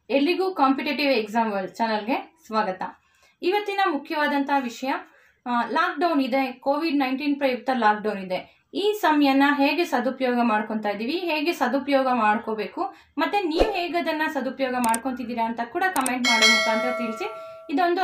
ಎಲ್ಲಿಗೂ competitive exam world ಚಾನಲ್ಗೆ ಸ್ವಾಗತ. ಇವತ್ತಿನ ಮುಖ್ಯವಾದಂತಹ ವಿಷಯ ಲಾಕ್ಡೌನ್ ಇದೆ, ಕೋವಿಡ್-19 ಪ್ರಯುಕ್ತ ಲಾಕ್ಡೌನ್ ಇದೆ. ಈ ಸಮಯನ ಹೇಗೆ ಸದುಪಯೋಗ ಮಾಡ್ಕೊತಾ ಇದೀವಿ, ಹೇಗೆ ಸದುಪಯೋಗ ಮಾಡ್ಕೋಬೇಕು, ಮತ್ತೆ ನೀವು ಹೇಗೆ ಅದನ್ನ ಸದುಪಯೋಗ ಮಾಡ್ಕೊಂತಿದ್ದೀರಾ ಅಂತ ಕೂಡ ಕಮೆಂಟ್ ಮಾಡೋ ಮುಖಾಂತರ ತಿಳಿಸಿ. ಇದೊಂದು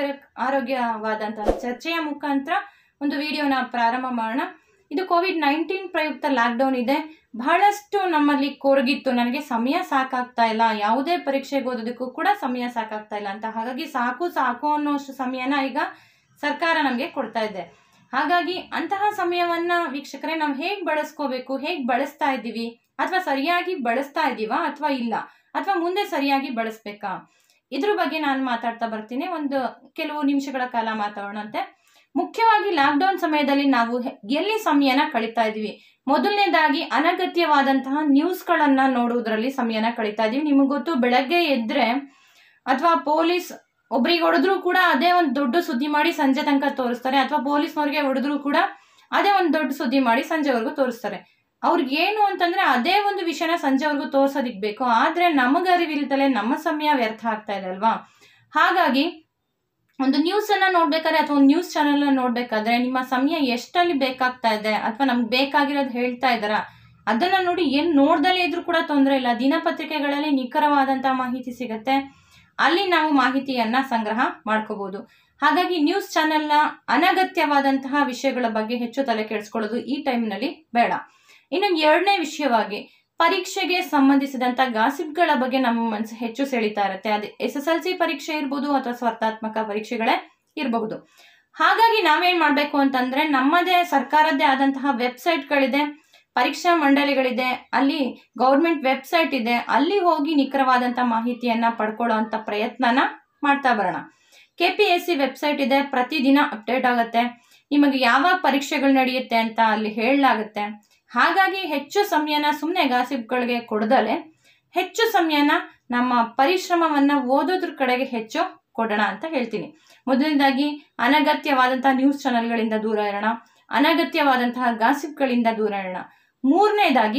ಆರೋಗ್ಯವಾದಂತಹ ಚರ್ಚೆಯ ಮುಖಾಂತರ ಒಂದು ವಿಡಿಯೋನ ಪ್ರಾರಂಭ ಮಾಡೋಣ. ಇದು ಕೋವಿಡ್-19 ಪ್ರಯುಕ್ತ ಲಾಕ್ಡೌನ್ ಇದೆ. ಬಹಳಷ್ಟು ನಮ್ಮಲ್ಲಿ ಕೊರಗಿತ್ತು, ನನಗೆ ಸಮಯ ಸಾಕಾಗ್ತಾ ಇಲ್ಲ, ಯಾವುದೇ ಪರೀಕ್ಷೆಗೆ ಓದೋದಕ್ಕೂ ಕೂಡ ಸಮಯ ಸಾಕಾಗ್ತಾ ಇಲ್ಲ ಅಂತ. ಹಾಗಾಗಿ ಸಾಕು ಅನ್ನೋಷ್ಟು ಸಮಯನ ಈಗ ಸರ್ಕಾರ ನಮಗೆ ಕೊಡ್ತಾ ಇದೆ. ಹಾಗಾಗಿ ಅಂತಹ ಸಮಯವನ್ನ ವೀಕ್ಷಕರೇ ನಾವು ಹೇಗೆ ಬಳಸ್ಕೋಬೇಕು, ಹೇಗೆ ಬಳಸ್ತಾ ಇದ್ದೀವಿ, ಅಥವಾ ಸರಿಯಾಗಿ ಬಳಸ್ತಾ ಇದ್ದೀವಾ ಅಥವಾ ಇಲ್ಲ, ಅಥವಾ ಮುಂದೆ ಸರಿಯಾಗಿ ಬಳಸ್ಬೇಕಾ, ಇದ್ರ ಬಗ್ಗೆ ನಾನು ಮಾತಾಡ್ತಾ ಬರ್ತೀನಿ. ಒಂದು ಕೆಲವು ನಿಮಿಷಗಳ ಕಾಲ ಮಾತಾಡೋಣಂತೆ. ಮುಖ್ಯವಾಗಿ ಲಾಕ್ಡೌನ್ ಸಮಯದಲ್ಲಿ ನಾವು ಎಲ್ಲಿ ಸಮಯನ ಕಳೀತಾ ಇದೀವಿ? ಮೊದಲನೇದಾಗಿ ಅನಗತ್ಯವಾದಂತಹ ನ್ಯೂಸ್ಗಳನ್ನ ನೋಡುವುದರಲ್ಲಿ ಸಮಯನ ಕಳೀತಾ ಇದೀವಿ. ನಿಮಗೆ ಗೊತ್ತು, ಬೆಳಗ್ಗೆ ಎದ್ರೆ ಅಥವಾ ಪೊಲೀಸ್ ಒಬ್ರಿಗೆ ಹೊಡೆದ್ರು ಕೂಡ ಅದೇ ಒಂದು ದೊಡ್ಡ ಸುದ್ದಿ ಮಾಡಿ ಸಂಜೆ ತನಕ ತೋರಿಸ್ತಾರೆ, ಅಥವಾ ಪೊಲೀಸ್ನವ್ರಿಗೆ ಹೊಡೆದ್ರು ಕೂಡ ಅದೇ ಒಂದು ದೊಡ್ಡ ಸುದ್ದಿ ಮಾಡಿ ಸಂಜೆವರೆಗೂ ತೋರಿಸ್ತಾರೆ. ಅವ್ರಿಗೆ ಏನು ಅಂತಂದ್ರೆ ಅದೇ ಒಂದು ವಿಷಯನ ಸಂಜೆವರೆಗೂ ತೋರ್ಸೋದಿಕ್ ಬೇಕು. ಆದ್ರೆ ನಮಗರಿವಿಲ್ದಲೆ ನಮ್ಮ ಸಮಯ ವ್ಯರ್ಥ ಆಗ್ತಾ ಇದೆ ಅಲ್ವಾ? ಹಾಗಾಗಿ ಒಂದು ನ್ಯೂಸ್ ಅನ್ನ ನೋಡ್ಬೇಕಾದ್ರೆ ಅಥವಾ ಒಂದು ನ್ಯೂಸ್ ಚಾನೆಲ್ ನೋಡ್ಬೇಕಾದ್ರೆ ನಿಮ್ಮ ಸಮಯ ಎಷ್ಟಲ್ಲಿ ಬೇಕಾಗ್ತಾ ಇದೆ, ಅಥವಾ ನಮ್ಗೆ ಬೇಕಾಗಿರೋದು ಹೇಳ್ತಾ ಇದ್ದಾರಾ ಅದನ್ನ ನೋಡಿ. ಏನ್ ನೋಡ್ದಲೇ ಇದ್ರೂ ಕೂಡ ತೊಂದರೆ ಇಲ್ಲ, ದಿನಪತ್ರಿಕೆಗಳಲ್ಲಿ ನಿಖರವಾದಂತಹ ಮಾಹಿತಿ ಸಿಗತ್ತೆ, ಅಲ್ಲಿ ನಾವು ಮಾಹಿತಿಯನ್ನ ಸಂಗ್ರಹ ಮಾಡ್ಕೋಬಹುದು. ಹಾಗಾಗಿ ನ್ಯೂಸ್ ಚಾನೆಲ್ನ ಅನಗತ್ಯವಾದಂತಹ ವಿಷಯಗಳ ಬಗ್ಗೆ ಹೆಚ್ಚು ತಲೆ ಕೆಡಿಸ್ಕೊಳ್ಳೋದು ಈ ಟೈಮ್ನಲ್ಲಿ ಬೇಡ. ಇನ್ನು ಎರಡನೇ ವಿಷಯವಾಗಿ ಪರೀಕ್ಷೆಗೆ ಸಂಬಂಧಿಸಿದಂತ ಗಾಸಿಪ್ಗಳ ಬಗ್ಗೆ ನಮ್ಮ ಮನಸ್ಸು ಹೆಚ್ಚು ಸೆಳೀತಾ ಇರುತ್ತೆ. ಅದು SSLC ಪರೀಕ್ಷೆ ಇರ್ಬೋದು ಅಥವಾ ಸ್ಪರ್ಧಾತ್ಮಕ ಪರೀಕ್ಷೆಗಳೇ ಇರಬಹುದು. ಹಾಗಾಗಿ ನಾವೇನ್ ಮಾಡ್ಬೇಕು ಅಂತಂದ್ರೆ, ನಮ್ಮದೇ ಸರ್ಕಾರದ್ದೇ ಆದಂತಹ ವೆಬ್ಸೈಟ್ಗಳಿದೆ, ಪರೀಕ್ಷಾ ಮಂಡಳಿಗಳಿದೆ, ಅಲ್ಲಿ ಗೌರ್ಮೆಂಟ್ ವೆಬ್ಸೈಟ್ ಇದೆ, ಅಲ್ಲಿ ಹೋಗಿ ನಿಖರವಾದಂತಹ ಮಾಹಿತಿಯನ್ನ ಪಡ್ಕೊಳ್ಳೋ ಅಂತ ಪ್ರಯತ್ನನ ಮಾಡ್ತಾ ಬರೋಣ. KPSC ವೆಬ್ಸೈಟ್ ಇದೆ, ಪ್ರತಿದಿನ ಅಪ್ಡೇಟ್ ಆಗುತ್ತೆ, ನಿಮಗೆ ಯಾವಾಗ ಪರೀಕ್ಷೆಗಳು ನಡೆಯುತ್ತೆ ಅಂತ ಅಲ್ಲಿ ಹೇಳಲಾಗುತ್ತೆ. ಹಾಗಾಗಿ ಹೆಚ್ಚು ಸಮಯನ ಸುಮ್ಮನೆ ಗಾಸಿಪ್ಗಳಿಗೆ ಕೊಡದಲೆ ಹೆಚ್ಚು ಸಮಯನ ನಮ್ಮ ಪರಿಶ್ರಮವನ್ನ ಓದೋದ್ರ ಕಡೆಗೆ ಹೆಚ್ಚು ಕೊಡೋಣ ಅಂತ ಹೇಳ್ತೀನಿ. ಮೊದಲನೇದಾಗಿ ಅನಗತ್ಯವಾದಂತಹ ನ್ಯೂಸ್ ಚಾನೆಲ್ಗಳಿಂದ ದೂರ ಇರೋಣ, ಅನಗತ್ಯವಾದಂತಹ ಗಾಸಿಪ್ಗಳಿಂದ ದೂರ ಇರೋಣ. ಮೂರನೇದಾಗಿ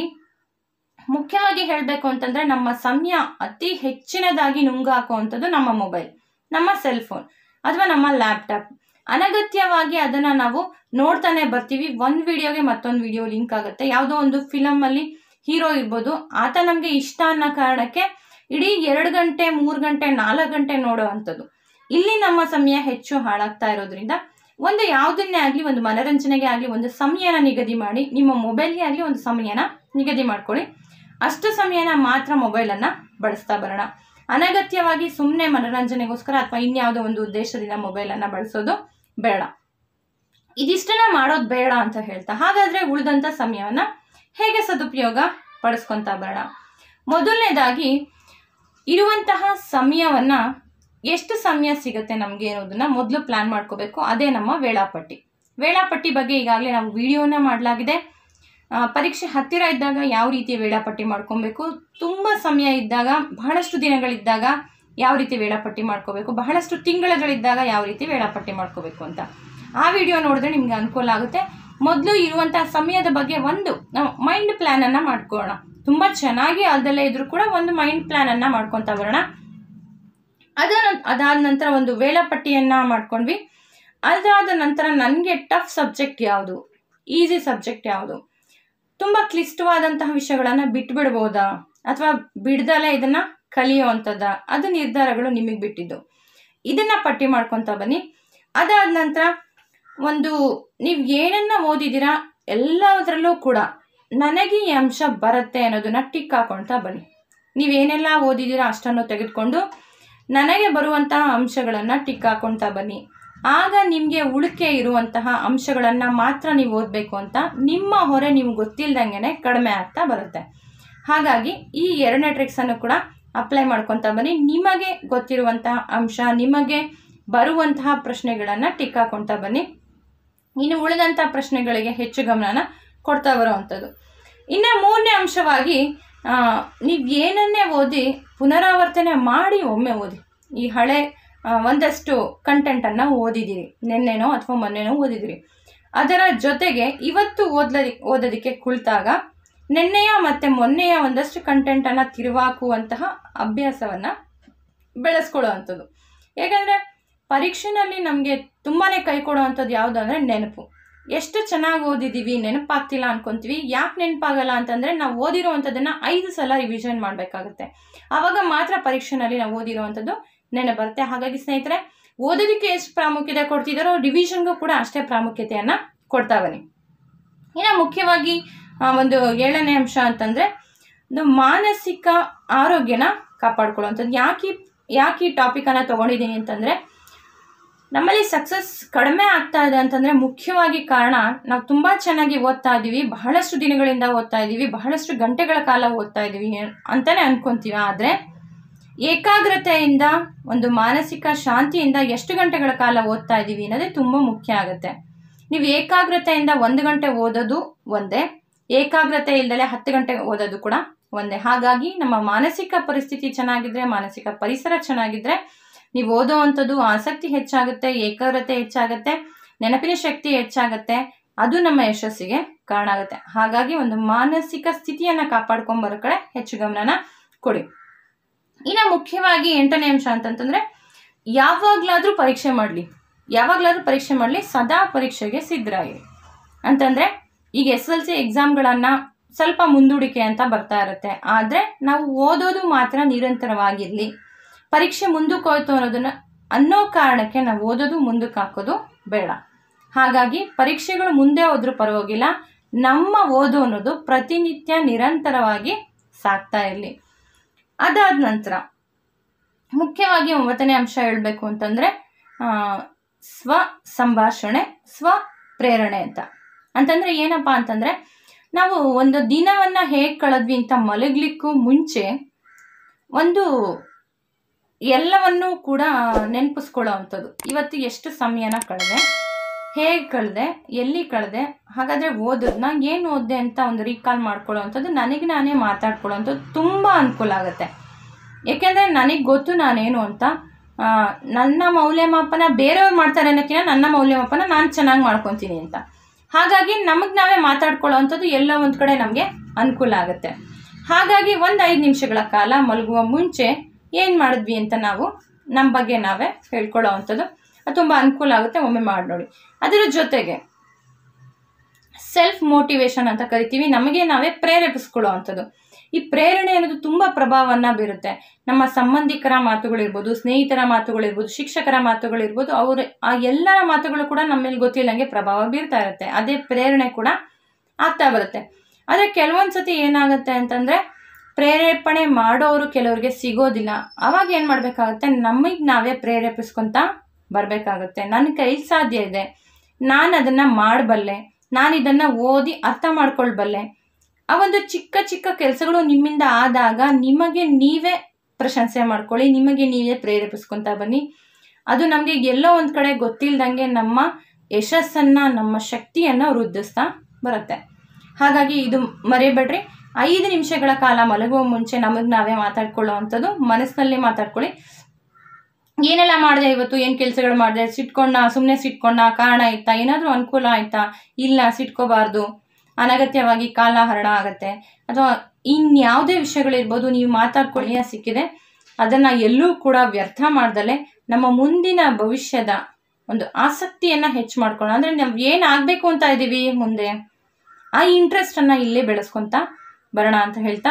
ಮುಖ್ಯವಾಗಿ ಹೇಳಬೇಕು ಅಂತಂದ್ರೆ, ನಮ್ಮ ಸಮಯ ಅತಿ ಹೆಚ್ಚಿನದಾಗಿ ನುಂಗಾಕುವಂಥದ್ದು ನಮ್ಮ ಮೊಬೈಲ್, ನಮ್ಮ ಸೆಲ್ ಫೋನ್ ಅಥವಾ ನಮ್ಮ ಲ್ಯಾಪ್ಟಾಪ್. ಅನಗತ್ಯವಾಗಿ ಅದನ್ನ ನಾವು ನೋಡ್ತಾನೆ ಬರ್ತೀವಿ. ಒಂದ್ ವಿಡಿಯೋಗೆ ಮತ್ತೊಂದು ವಿಡಿಯೋ ಲಿಂಕ್ ಆಗುತ್ತೆ. ಯಾವುದೋ ಒಂದು ಫಿಲಮ್ ಅಲ್ಲಿ ಹೀರೋ ಇರ್ಬೋದು, ಆತ ನಮ್ಗೆ ಇಷ್ಟ ಅನ್ನೋ ಕಾರಣಕ್ಕೆ ಇಡೀ 2 ಗಂಟೆ 3 ಗಂಟೆ 4 ಗಂಟೆ ನೋಡೋ ಅಂಥದ್ದು. ಇಲ್ಲಿ ನಮ್ಮ ಸಮಯ ಹೆಚ್ಚು ಹಾಳಾಗ್ತಾ ಇರೋದ್ರಿಂದ ಒಂದು ಯಾವುದನ್ನೇ ಆಗ್ಲಿ, ಒಂದು ಮನರಂಜನೆಗೆ ಆಗ್ಲಿ ಒಂದು ಸಮಯನ ನಿಗದಿ ಮಾಡಿ, ನಿಮ್ಮ ಮೊಬೈಲ್ಗೆ ಆಗ್ಲಿ ಒಂದು ಸಮಯನ ನಿಗದಿ ಮಾಡ್ಕೊಳ್ಳಿ. ಅಷ್ಟು ಸಮಯನ ಮಾತ್ರ ಮೊಬೈಲ್ ಅನ್ನ ಬಳಸ್ತಾ ಬರೋಣ. ಅನಗತ್ಯವಾಗಿ ಸುಮ್ಮನೆ ಮನರಂಜನೆಗೋಸ್ಕರ ಅಥವಾ ಇನ್ಯಾವುದೋ ಒಂದು ಉದ್ದೇಶದಿಂದ ಮೊಬೈಲ್ ಅನ್ನ ಬಳಸೋದು ಬೇಡ. ಇದಿಷ್ಟನ್ನ ಮಾಡೋದು ಬೇಡ ಅಂತ ಹೇಳ್ತಾ, ಹಾಗಾದ್ರೆ ಉಳಿದಂತ ಸಮಯವನ್ನ ಹೇಗೆ ಸದುಪಯೋಗ ಪಡಿಸ್ಕೊಂತ ಬರೋಣ. ಮೊದಲನೇದಾಗಿ ಇರುವಂತಹ ಸಮಯವನ್ನ ಎಷ್ಟು ಸಮಯ ಸಿಗತ್ತೆ ನಮ್ಗೆ ಅನ್ನೋದನ್ನ ಮೊದಲು ಪ್ಲಾನ್ ಮಾಡ್ಕೋಬೇಕು. ಅದೇ ನಮ್ಮ ವೇಳಾಪಟ್ಟಿ ಬಗ್ಗೆ ಈಗಾಗಲೇ ನಾವು ವಿಡಿಯೋನ ಮಾಡಲಾಗಿದೆ. ಪರೀಕ್ಷೆ ಹತ್ತಿರ ಇದ್ದಾಗ ಯಾವ ರೀತಿ ವೇಳಾಪಟ್ಟಿ ಮಾಡ್ಕೊಬೇಕು, ತುಂಬಾ ಸಮಯ ಇದ್ದಾಗ, ಬಹಳಷ್ಟು ದಿನಗಳಿದ್ದಾಗ ಯಾವ ರೀತಿ ವೇಳಾಪಟ್ಟಿ ಮಾಡ್ಕೋಬೇಕು, ಬಹಳಷ್ಟು ತಿಂಗಳುಗಳಿದ್ದಾಗ ಯಾವ ರೀತಿ ವೇಳಾಪಟ್ಟಿ ಮಾಡ್ಕೋಬೇಕು ಅಂತ ಆ ವಿಡಿಯೋ ನೋಡಿದ್ರೆ ನಿಮ್ಗೆ ಅನುಕೂಲ ಆಗುತ್ತೆ. ಮೊದಲು ಇರುವಂತಹ ಸಮಯದ ಬಗ್ಗೆ ಒಂದು ನಾವು ಮೈಂಡ್ ಪ್ಲಾನ್ ಅನ್ನ ಮಾಡ್ಕೊಳ್ಳೋಣ. ತುಂಬಾ ಚೆನ್ನಾಗಿ ಅಲ್ದಲ್ಲೇ ಇದ್ರೂ ಕೂಡ ಒಂದು ಮೈಂಡ್ ಪ್ಲಾನ್ ಅನ್ನ ಮಾಡ್ಕೊಂತ ಬರೋಣ. ಅದಾದ ನಂತರ ಒಂದು ವೇಳಾಪಟ್ಟಿಯನ್ನ ಮಾಡ್ಕೊಂಡ್ವಿ. ಅದಾದ ನಂತರ ನನಗೆ ಟಫ್ ಸಬ್ಜೆಕ್ಟ್ ಯಾವುದು, ಈಸಿ ಸಬ್ಜೆಕ್ಟ್ ಯಾವುದು, ತುಂಬಾ ಕ್ಲಿಷ್ಟವಾದಂತಹ ವಿಷಯಗಳನ್ನ ಬಿಟ್ಬಿಡ್ಬೋದಾ ಅಥವಾ ಬಿಡ್ದಲೇ ಇದನ್ನ ಕಲಿಯುವಂಥದ್ದ, ಅದು ನಿರ್ಧಾರಗಳು ನಿಮಗೆ ಬಿಟ್ಟಿದ್ದು. ಇದನ್ನ ಪಟ್ಟಿ ಮಾಡ್ಕೊಂತ ಬನ್ನಿ. ಅದಾದ ನಂತರ ಒಂದು ನೀವು ಏನನ್ನ ಓದಿದ್ದೀರಾ ಎಲ್ಲದರಲ್ಲೂ ಕೂಡ ನನಗೆ ಈ ಅಂಶ ಬರುತ್ತೆ ಅನ್ನೋದನ್ನ ಟಿಕ್ ಹಾಕೊಳ್ತಾ ಬನ್ನಿ. ನೀವೇನೆಲ್ಲ ಓದಿದ್ದೀರಾ ಅಷ್ಟನ್ನು ತೆಗೆದುಕೊಂಡು ನನಗೆ ಬರುವಂತಹ ಅಂಶಗಳನ್ನ ಟಿಕ್ ಹಾಕೊಳ್ತಾ ಬನ್ನಿ. ಆಗ ನಿಮಗೆ ಉಳಿಕೆ ಇರುವಂತಹ ಅಂಶಗಳನ್ನ ಮಾತ್ರ ನೀವು ಓದಬೇಕು ಅಂತ ನಿಮ್ಮ ಹೊರೆ ನಿಮ್ಗೆ ಗೊತ್ತಿಲ್ದಂಗೆನೆ ಕಡಿಮೆ ಆಗ್ತಾ ಬರುತ್ತೆ. ಹಾಗಾಗಿ ಈ 2ನೇ ಟ್ರಿಕ್ಸ್ ಅನ್ನು ಕೂಡ ಅಪ್ಲೈ ಮಾಡ್ಕೊತಾ ಬನ್ನಿ. ನಿಮಗೆ ಗೊತ್ತಿರುವಂತಹ ಅಂಶ, ನಿಮಗೆ ಬರುವಂತಹ ಪ್ರಶ್ನೆಗಳನ್ನ ಟಿಕ್ ಹಾಕೊಳ್ತಾ ಬನ್ನಿ. ಇನ್ನು ಉಳಿದಂತಹ ಪ್ರಶ್ನೆಗಳಿಗೆ ಹೆಚ್ಚು ಗಮನನ ಕೊಡ್ತಾ ಬರುವಂಥದ್ದು. ಇನ್ನು 3ನೇ ಅಂಶವಾಗಿ ನೀವು ಏನನ್ನೇ ಓದಿ ಪುನರಾವರ್ತನೆ ಮಾಡಿ ಒಮ್ಮೆ ಓದಿ. ಈ ಹಳೆ ಒಂದಷ್ಟು ಕಂಟೆಂಟನ್ನು ಓದಿದ್ದೀರಿ, ನಿನ್ನೆನೋ ಅಥವಾ ಮೊನ್ನೆನೋ ಓದಿದಿರಿ, ಅದರ ಜೊತೆಗೆ ಇವತ್ತು ಓದೋದಕ್ಕೆ ಕುಳಿತಾಗ ನೆನ್ನೆಯ ಮತ್ತೆ ಮೊನ್ನೆಯ ಒಂದಷ್ಟು ಕಂಟೆಂಟನ್ನು ತಿರುವಾಕುವಂತಹ ಅಭ್ಯಾಸವನ್ನು ಬೆಳೆಸ್ಕೊಳ್ಳೋ ಅಂಥದ್ದು. ಯಾಕಂದರೆ ಪರೀಕ್ಷೆನಲ್ಲಿ ನಮಗೆ ತುಂಬಾ ಕೈ ಕೊಡೋ ಅಂಥದ್ದು ಯಾವುದು ಅಂದರೆ ನೆನಪು. ಎಷ್ಟು ಚೆನ್ನಾಗಿ ಓದಿದ್ದೀವಿ, ನೆನಪಾಗ್ತಿಲ್ಲ ಅನ್ಕೊತೀವಿ. ಯಾಕೆ ನೆನಪಾಗಲ್ಲ ಅಂತಂದರೆ ನಾವು ಓದಿರೋವಂಥದ್ದನ್ನು 5 ಸಲ ರಿವಿಷನ್ ಮಾಡಬೇಕಾಗುತ್ತೆ. ಆವಾಗ ಮಾತ್ರ ಪರೀಕ್ಷೆನಲ್ಲಿ ನಾವು ಓದಿರೋವಂಥದ್ದು ನೆನಪು ಬರುತ್ತೆ. ಹಾಗಾಗಿ ಸ್ನೇಹಿತರೆ, ಓದೋದಕ್ಕೆ ಎಷ್ಟು ಪ್ರಾಮುಖ್ಯತೆ ಕೊಡ್ತಿದ್ದಾರೋ ರಿವಿಷನ್ಗೂ ಕೂಡ ಅಷ್ಟೇ ಪ್ರಾಮುಖ್ಯತೆಯನ್ನು ಕೊಡ್ತಾ ಬನ್ನಿ. ಇನ್ನು ಮುಖ್ಯವಾಗಿ ಒಂದು 7ನೇ ಅಂಶ ಅಂತಂದರೆ ಒಂದು ಮಾನಸಿಕ ಆರೋಗ್ಯನ ಕಾಪಾಡ್ಕೊಳ್ಳುವಂಥದ್ದು. ಯಾಕೆ ಈ ಟಾಪಿಕನ್ನು ತೊಗೊಂಡಿದ್ದೀನಿ ಅಂತಂದರೆ, ನಮ್ಮಲ್ಲಿ ಸಕ್ಸಸ್ ಕಡಿಮೆ ಆಗ್ತಾ ಇದೆ ಅಂತಂದರೆ ಮುಖ್ಯವಾಗಿ ಕಾರಣ ನಾವು ತುಂಬ ಚೆನ್ನಾಗಿ ಓದ್ತಾ ಇದ್ದೀವಿ, ಬಹಳಷ್ಟು ದಿನಗಳಿಂದ ಓದ್ತಾ ಇದ್ದೀವಿ, ಬಹಳಷ್ಟು ಗಂಟೆಗಳ ಕಾಲ ಓದ್ತಾ ಇದ್ದೀವಿ ಅಂತಲೇ ಅಂದ್ಕೊತೀವಿ. ಆದರೆ ಏಕಾಗ್ರತೆಯಿಂದ, ಒಂದು ಮಾನಸಿಕ ಶಾಂತಿಯಿಂದ ಎಷ್ಟು ಗಂಟೆಗಳ ಕಾಲ ಓದ್ತಾ ಇದ್ದೀವಿ ಅನ್ನೋದೇ ತುಂಬ ಮುಖ್ಯ ಆಗುತ್ತೆ. ನೀವು ಏಕಾಗ್ರತೆಯಿಂದ 1 ಗಂಟೆ ಓದೋದು ಒಂದೇ, ಏಕಾಗ್ರತೆ ಇಲ್ಲದೆ 10 ಗಂಟೆ ಓದೋದು ಕೂಡ ಒಂದೇ. ಹಾಗಾಗಿ ನಮ್ಮ ಮಾನಸಿಕ ಪರಿಸ್ಥಿತಿ ಚೆನ್ನಾಗಿದ್ರೆ, ಮಾನಸಿಕ ಪರಿಸರ ಚೆನ್ನಾಗಿದ್ರೆ ನೀವು ಓದೋ ಅಂಥದ್ದು ಆಸಕ್ತಿ ಹೆಚ್ಚಾಗುತ್ತೆ, ಏಕಾಗ್ರತೆ ಹೆಚ್ಚಾಗುತ್ತೆ, ನೆನಪಿನ ಶಕ್ತಿ ಹೆಚ್ಚಾಗುತ್ತೆ. ಅದು ನಮ್ಮ ಯಶಸ್ಸಿಗೆ ಕಾರಣ ಆಗುತ್ತೆ. ಹಾಗಾಗಿ ಒಂದು ಮಾನಸಿಕ ಸ್ಥಿತಿಯನ್ನು ಕಾಪಾಡ್ಕೊಂಬರೋ ಕಡೆ ಹೆಚ್ಚು ಗಮನನ ಕೊಡಿ. ಇನ್ನು ಮುಖ್ಯವಾಗಿ 8ನೇ ಅಂಶ ಅಂತಂತಂದರೆ, ಯಾವಾಗಲಾದರೂ ಪರೀಕ್ಷೆ ಮಾಡಲಿ, ಸದಾ ಪರೀಕ್ಷೆಗೆ ಸಿದ್ಧರಾಗಿರಿ. ಅಂತಂದರೆ ಈಗ SSLC ಎಕ್ಸಾಮ್ಗಳನ್ನು ಸ್ವಲ್ಪ ಮುಂದೂಡಿಕೆ ಅಂತ ಬರ್ತಾ ಇರುತ್ತೆ. ಆದರೆ ನಾವು ಓದೋದು ಮಾತ್ರ ನಿರಂತರವಾಗಿರಲಿ. ಪರೀಕ್ಷೆ ಮುಂದಕ್ಕೆ ಹೋಯ್ತು ಅನ್ನೋ ಕಾರಣಕ್ಕೆ ನಾವು ಓದೋದು ಮುಂದಕ್ಕೆ ಹಾಕೋದು ಬೇಡ. ಹಾಗಾಗಿ ಪರೀಕ್ಷೆಗಳು ಮುಂದೆ ಹೋದ್ರೂ ಪರವಾಗಿಲ್ಲ, ನಮ್ಮ ಓದು ಅನ್ನೋದು ಪ್ರತಿನಿತ್ಯ ನಿರಂತರವಾಗಿ ಸಾಗ್ತಾ ಇರಲಿ. ಅದಾದ ನಂತರ ಮುಖ್ಯವಾಗಿ 9ನೇ ಅಂಶ ಹೇಳಬೇಕು ಅಂತಂದರೆ ಸ್ವ ಸಂಭಾಷಣೆ, ಸ್ವ ಪ್ರೇರಣೆ ಅಂತಂದರೆ ಏನಪ್ಪ ಅಂತಂದರೆ, ನಾವು ಒಂದು ದಿನವನ್ನು ಹೇಗೆ ಕಳೆದ್ವಿ ಅಂತ ಮಲಗಲಿಕ್ಕೂ ಮುಂಚೆ ಒಂದು ಎಲ್ಲವನ್ನೂ ಕೂಡ ನೆನಪಿಸ್ಕೊಳ್ಳೋ ಅಂಥದ್ದು. ಇವತ್ತು ಎಷ್ಟು ಸಮಯನ ಕಳೆದೆ, ಹೇಗೆ ಕಳೆದೆ, ಎಲ್ಲಿ ಕಳೆದೆ, ಹಾಗಾದರೆ ಓದೋದನ್ನ ಏನು ಓದಿದೆ ಅಂತ ಒಂದು ರೀಕಾಲ್ ಮಾಡ್ಕೊಳ್ಳೋ ಅಂಥದ್ದು, ನನಗೆ ನಾನೇ ಮಾತಾಡ್ಕೊಳ್ಳೋ ಅಂಥದ್ದು ತುಂಬ ಅನುಕೂಲ ಆಗುತ್ತೆ. ಏಕೆಂದರೆ ನನಗೆ ಗೊತ್ತು ನಾನೇನು ಅಂತ. ನನ್ನ ಮೌಲ್ಯಮಾಪನ ಬೇರೆಯವ್ರು ಮಾಡ್ತಾರೆ ಅನ್ನೋಕ್ಕಿಂತ ನನ್ನ ಮೌಲ್ಯಮಾಪನ ನಾನು ಚೆನ್ನಾಗಿ ಮಾಡ್ಕೊತೀನಿ ಅಂತ. ಹಾಗಾಗಿ ನಮಗೆ ನಾವೇ ಮಾತಾಡ್ಕೊಳ್ಳೋ ಅಂಥದ್ದು ಎಲ್ಲ ಒಂದು ಕಡೆ ನಮಗೆ ಅನುಕೂಲ ಆಗುತ್ತೆ. ಹಾಗಾಗಿ ಒಂದು 5 ನಿಮಿಷಗಳ ಕಾಲ ಮಲಗುವ ಮುಂಚೆ ಏನು ಮಾಡಿದ್ವಿ ಅಂತ ನಾವು ನಮ್ಮ ಬಗ್ಗೆ ನಾವೇ ಹೇಳ್ಕೊಳ್ಳೋ ಅಂಥದ್ದು ಅದು ತುಂಬ ಅನುಕೂಲ ಆಗುತ್ತೆ. ಒಮ್ಮೆ ಮಾಡಿ ನೋಡಿ. ಅದರ ಜೊತೆಗೆ ಸೆಲ್ಫ್ ಮೋಟಿವೇಶನ್ ಅಂತ ಕರಿತೀವಿ, ನಮಗೆ ನಾವೇ ಪ್ರೇರೇಪಿಸ್ಕೊಳ್ಳೋ ಅಂಥದ್ದು. ಈ ಪ್ರೇರಣೆ ಅನ್ನೋದು ತುಂಬ ಪ್ರಭಾವವನ್ನು ಬೀರುತ್ತೆ. ನಮ್ಮ ಸಂಬಂಧಿಕರ ಮಾತುಗಳಿರ್ಬೋದು, ಸ್ನೇಹಿತರ ಮಾತುಗಳಿರ್ಬೋದು, ಶಿಕ್ಷಕರ ಮಾತುಗಳಿರ್ಬೋದು, ಆ ಎಲ್ಲರ ಮಾತುಗಳು ಕೂಡ ನಮ್ಮ ಮೇಲೆ ಗೊತ್ತಿಲ್ಲಂಗೆ ಪ್ರಭಾವ ಬೀರ್ತಾ ಇರುತ್ತೆ. ಅದೇ ಪ್ರೇರಣೆ ಕೂಡ ಆಗ್ತಾ ಬರುತ್ತೆ. ಆದರೆ ಕೆಲವೊಂದು ಸತಿ ಏನಾಗುತ್ತೆ ಅಂತಂದರೆ, ಪ್ರೇರೇಪಣೆ ಮಾಡೋರು ಕೆಲವರಿಗೆ ಸಿಗೋದಿಲ್ಲ. ಅವಾಗ ಏನು ಮಾಡಬೇಕಾಗುತ್ತೆ, ನಮಗೆ ನಾವೇ ಪ್ರೇರೇಪಿಸ್ಕೊತ ಬರಬೇಕಾಗುತ್ತೆ. ನನ್ನ ಕೈಲಿ ಸಾಧ್ಯ ಇದೆ, ನಾನು ಅದನ್ನು ಮಾಡಬಲ್ಲೆ, ನಾನು ಇದನ್ನು ಓದಿ ಅರ್ಥ ಮಾಡ್ಕೊಳ್ಬಲ್ಲೆ. ಆ ಒಂದು ಚಿಕ್ಕ ಚಿಕ್ಕ ಕೆಲಸಗಳು ನಿಮ್ಮಿಂದ ಆದಾಗ ನಿಮಗೆ ನೀವೇ ಪ್ರಶಂಸೆ ಮಾಡ್ಕೊಳ್ಳಿ, ನಿಮಗೆ ನೀವೇ ಪ್ರೇರೇಪಿಸ್ಕೊತ ಬನ್ನಿ. ಅದು ನಮಗೆ ಎಲ್ಲೋ ಒಂದು ಕಡೆ ಗೊತ್ತಿಲ್ಲದಂಗೆ ನಮ್ಮ ಯಶಸ್ಸನ್ನು, ನಮ್ಮ ಶಕ್ತಿಯನ್ನು ವೃದ್ಧಿಸ್ತಾ ಬರುತ್ತೆ. ಹಾಗಾಗಿ ಇದು ಮರೆಯಬೇಡ್ರಿ. 5 ನಿಮಿಷಗಳ ಕಾಲ ಮಲಗುವ ಮುಂಚೆ ನಮಗೆ ನಾವೇ ಮಾತಾಡ್ಕೊಳ್ಳೋ ಅಂಥದ್ದು, ಮನಸ್ಸಿನಲ್ಲಿ ಮಾತಾಡ್ಕೊಳ್ಳಿ. ಏನೆಲ್ಲ ಮಾಡಿದೆ ಇವತ್ತು, ಏನು ಕೆಲಸಗಳು ಮಾಡಿದೆ, ಸುಮ್ಮನೆ ಸಿಟ್ಕೊಂಡ, ಕಾರಣ ಆಯ್ತಾ, ಏನಾದರೂ ಅನುಕೂಲ ಆಯ್ತಾ, ಇಲ್ಲ ಸಿಟ್ಕೋಬಾರ್ದು, ಅನಗತ್ಯವಾಗಿ ಕಾಲಹರಣ ಆಗುತ್ತೆ, ಅಥವಾ ಇನ್ಯಾವುದೇ ವಿಷಯಗಳಿರ್ಬೋದು, ನೀವು ಮಾತಾಡ್ಕೊಳ್ಳಿ ಸಿಕ್ಕಿದೆ ಅದನ್ನು ಎಲ್ಲೂ ಕೂಡ ವ್ಯರ್ಥ ಮಾಡ್ದಲೆ ನಮ್ಮ ಮುಂದಿನ ಭವಿಷ್ಯದ ಒಂದು ಆಸಕ್ತಿಯನ್ನು ಹೆಚ್ಚು ಮಾಡ್ಕೊಳ್ಳೋಣ. ಅಂದರೆ ನಾವು ಏನಾಗಬೇಕು ಅಂತ ಇದ್ದೀವಿ ಮುಂದೆ, ಆ ಇಂಟ್ರೆಸ್ಟನ್ನು ಇಲ್ಲೇ ಬೆಳೆಸ್ಕೊತ ಬರೋಣ ಅಂತ ಹೇಳ್ತಾ,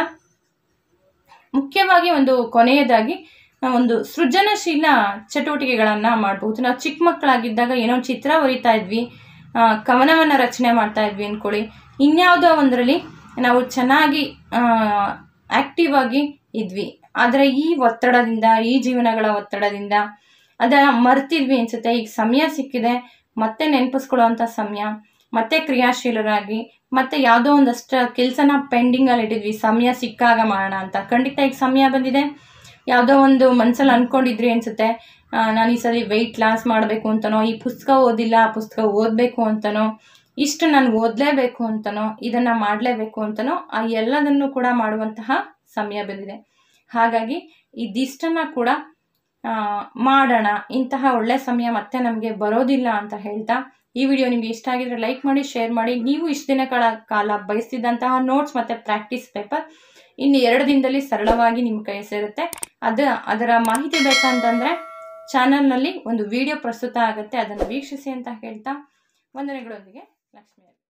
ಮುಖ್ಯವಾಗಿ ಒಂದು ಕೊನೆಯದಾಗಿ ಒಂದು ಸೃಜನಶೀಲ ಚಟುವಟಿಕೆಗಳನ್ನು ಮಾಡ್ಬೋದು. ನಾವು ಚಿಕ್ಕ ಮಕ್ಕಳಾಗಿದ್ದಾಗ ಏನೋ ಒಂದು ಚಿತ್ರ ಬರಿತಾ ಇದ್ವಿ, ಕವನವನ್ನು ರಚನೆ ಮಾಡ್ತಾ ಇದ್ವಿ ಅಂದ್ಕೊಳ್ಳಿ, ಇನ್ಯಾವುದೋ ಒಂದರಲ್ಲಿ ನಾವು ಚೆನ್ನಾಗಿ ಆ್ಯಕ್ಟಿವ್ ಆಗಿ ಇದ್ವಿ. ಆದರೆ ಈ ಒತ್ತಡದಿಂದ, ಈ ಜೀವನಗಳ ಒತ್ತಡದಿಂದ ಅದನ್ನು ಮರ್ತಿದ್ವಿ ಅನಿಸುತ್ತೆ. ಈಗ ಸಮಯ ಸಿಕ್ಕಿದೆ, ಮತ್ತೆ ನೆನಪಿಸ್ಕೊಳ್ಳೋ ಅಂಥ ಸಮಯ, ಮತ್ತೆ ಕ್ರಿಯಾಶೀಲರಾಗಿ, ಮತ್ತೆ ಯಾವುದೋ ಒಂದಷ್ಟು ಕೆಲಸನ ಪೆಂಡಿಂಗಲ್ಲಿ ಇಟ್ಟಿದ್ವಿ, ಸಮಯ ಸಿಕ್ಕಾಗ ಮಾಡೋಣ ಅಂತ. ಖಂಡಿತ ಈಗ ಸಮಯ ಬಂದಿದೆ. ಯಾವುದೋ ಒಂದು ಮನಸ್ಸಲ್ಲಿ ಅಂದ್ಕೊಂಡಿದ್ರಿ ಅನಿಸುತ್ತೆ, ನಾನು ಈ ಸಲ ವೆಯ್ಟ್ ಲಾಸ್ ಮಾಡಬೇಕು ಅಂತನೋ, ಈ ಪುಸ್ತಕ ಓದಿಲ್ಲ ಆ ಪುಸ್ತಕ ಓದಬೇಕು ಅಂತನೋ, ಇಷ್ಟು ನಾನು ಓದಲೇಬೇಕು ಅಂತನೋ, ಇದನ್ನು ಮಾಡಲೇಬೇಕು ಅಂತನೋ, ಆ ಎಲ್ಲದನ್ನು ಕೂಡ ಮಾಡುವಂತಹ ಸಮಯ ಬಂದಿದೆ. ಹಾಗಾಗಿ ಇದಿಷ್ಟನ್ನು ಕೂಡ ಮಾಡೋಣ. ಇಂತಹ ಒಳ್ಳೆ ಸಮಯ ಮತ್ತೆ ನಮಗೆ ಬರೋದಿಲ್ಲ ಅಂತ ಹೇಳ್ತಾ, ಈ ವಿಡಿಯೋ ನಿಮಗೆ ಇಷ್ಟ ಆಗಿದ್ರೆ ಲೈಕ್ ಮಾಡಿ, ಶೇರ್ ಮಾಡಿ. ನೀವು ಇಷ್ಟು ದಿನಗಳ ಕಾಲ ಬಯಸ್ತಿದ್ದಂತಹ ನೋಟ್ಸ್ ಮತ್ತು ಪ್ರಾಕ್ಟೀಸ್ ಪೇಪರ್ ಇನ್ನು 2 ದಿನದಲ್ಲಿ ಸರಳವಾಗಿ ನಿಮ್ಮ ಕೈ ಸೇರುತ್ತೆ. ಅದರ ಮಾಹಿತಿ ಬೇಕಂತಂದರೆ ಚಾನಲ್ನಲ್ಲಿ ಒಂದು ವಿಡಿಯೋ ಪ್ರಸ್ತುತ ಆಗುತ್ತೆ, ಅದನ್ನು ವೀಕ್ಷಿಸಿ ಅಂತ ಹೇಳ್ತಾ ವಂದನೆಗಳೊಂದಿಗೆ ಲಕ್ಷ್ಮಿ.